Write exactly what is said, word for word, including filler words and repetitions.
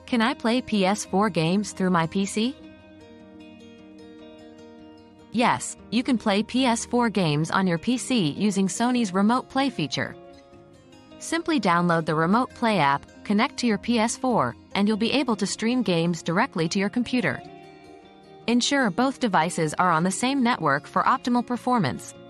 Can I play P S four games through my P C? Yes, you can play P S four games on your P C using Sony's Remote Play feature. Simply download the Remote Play app, connect to your P S four, and you'll be able to stream games directly to your computer. Ensure both devices are on the same network for optimal performance.